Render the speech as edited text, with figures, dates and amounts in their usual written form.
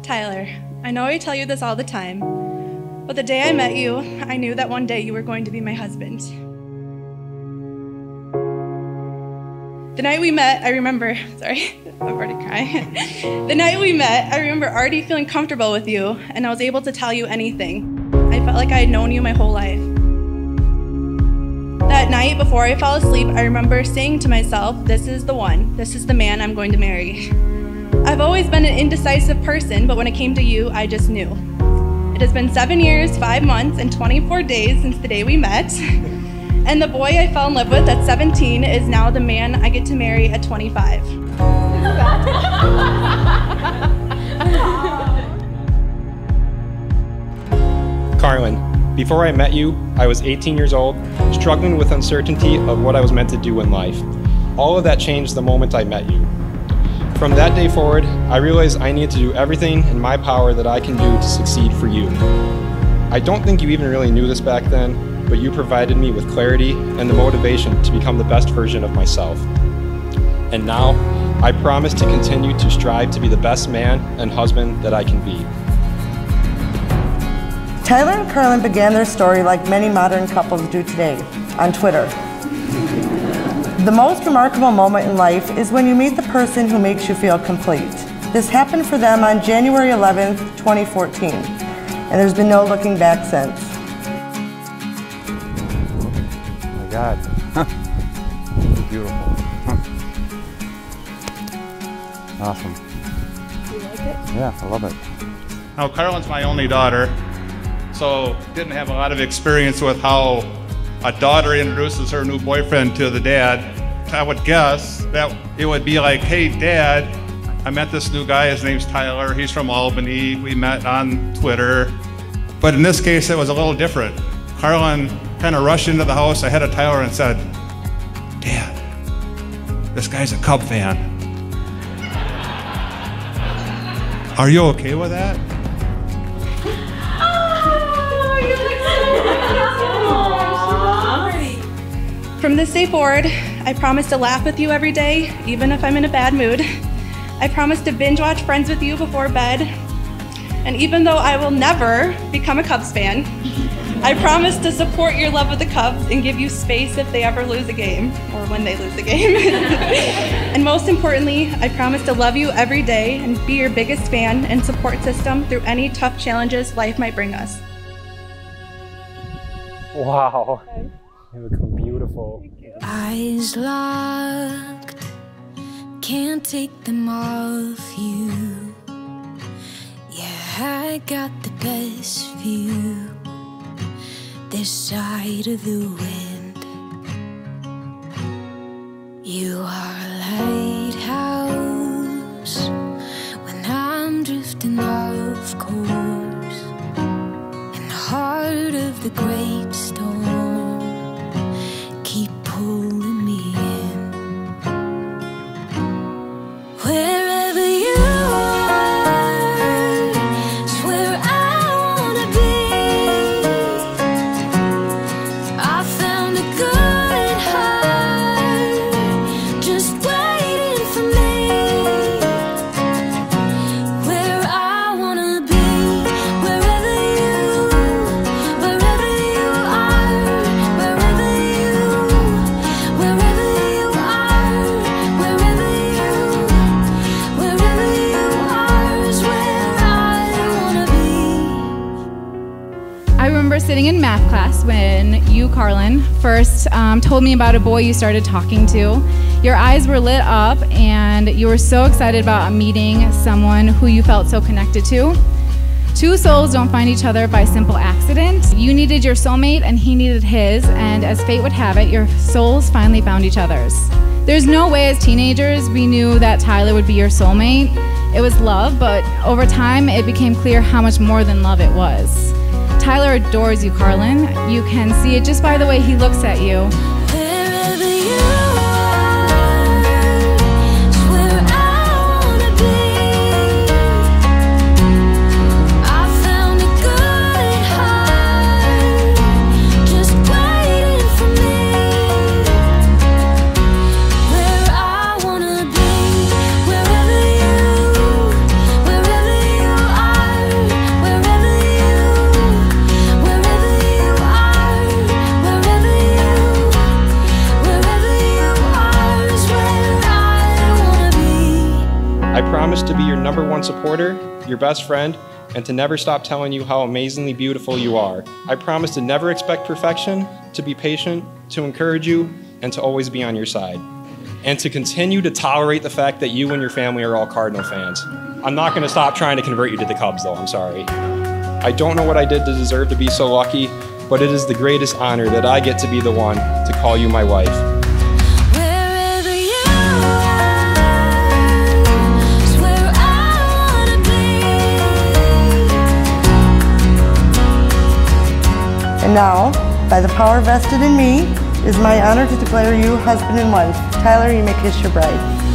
Tyler, I know I tell you this all the time, but the day I met you, I knew that one day you were going to be my husband. The night we met, I remember, sorry, I'm already crying. The night we met, I remember already feeling comfortable with you, and I was able to tell you anything. I felt like I had known you my whole life. That night, before I fell asleep, I remember saying to myself, this is the one. This is the man I'm going to marry. I've always been an indecisive person, but when it came to you, I just knew. It has been 7 years, 5 months, and 24 days since the day we met. And the boy I fell in love with at 17 is now the man I get to marry at 25. Carlin, before I met you, I was 18 years old, struggling with uncertainty of what I was meant to do in life. All of that changed the moment I met you. From that day forward, I realized I needed to do everything in my power that I can do to succeed for you. I don't think you even really knew this back then, but you provided me with clarity and the motivation to become the best version of myself. And now, I promise to continue to strive to be the best man and husband that I can be. Tyler and Carlin began their story like many modern couples do today, on Twitter. The most remarkable moment in life is when you meet the person who makes you feel complete. This happened for them on January 11th, 2014, and there's been no looking back since. Oh my God. Beautiful. Awesome. You like it? Yeah, I love it. Now, Carlin's my only daughter, so didn't have a lot of experience with how a daughter introduces her new boyfriend to the dad. I would guess that it would be like, hey, Dad, I met this new guy, his name's Tyler, he's from Albany, we met on Twitter. But in this case, it was a little different. Carlin kind of rushed into the house ahead of Tyler and said, Dad, this guy's a Cub fan. Are you okay with that? From this day forward, I promise to laugh with you every day, even if I'm in a bad mood. I promise to binge watch Friends with you before bed. And even though I will never become a Cubs fan, I promise to support your love of the Cubs and give you space if they ever lose a game, or when they lose a game. And most importantly, I promise to love you every day and be your biggest fan and support system through any tough challenges life might bring us. Wow. You look beautiful. Eyes locked, can't take them off you. Yeah, I got the best view this side of the wind. You are a lighthouse when I'm drifting off course, in the heart of the great storm. Keep pulling me in. Wherever you are is where I wanna be. I found a good heart just waiting for me. Where I wanna be, wherever you are, wherever you I remember sitting in math class when you, Carlin, first told me about a boy you started talking to. Your eyes were lit up and you were so excited about meeting someone who you felt so connected to. Two souls don't find each other by simple accident. You needed your soulmate and he needed his, and as fate would have it, your souls finally found each other's. There's no way as teenagers we knew that Tyler would be your soulmate. It was love, but over time it became clear how much more than love it was. Tyler adores you, Carlin. You can see it just by the way he looks at you. Wherever you are. I promise to be your #1 supporter, your best friend, and to never stop telling you how amazingly beautiful you are. I promise to never expect perfection, to be patient, to encourage you, and to always be on your side. And to continue to tolerate the fact that you and your family are all Cardinal fans. I'm not going to stop trying to convert you to the Cubs, though, I'm sorry. I don't know what I did to deserve to be so lucky, but it is the greatest honor that I get to be the one to call you my wife. Wherever you are is where I wanna be. And now, by the power vested in me, it is my honor to declare you husband and wife. Tyler, you may kiss your bride.